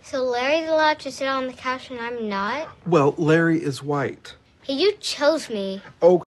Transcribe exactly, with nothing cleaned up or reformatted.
So Larry's allowed to sit on the couch and I'm not? Well, Larry is white. Hey, you chose me. Oh,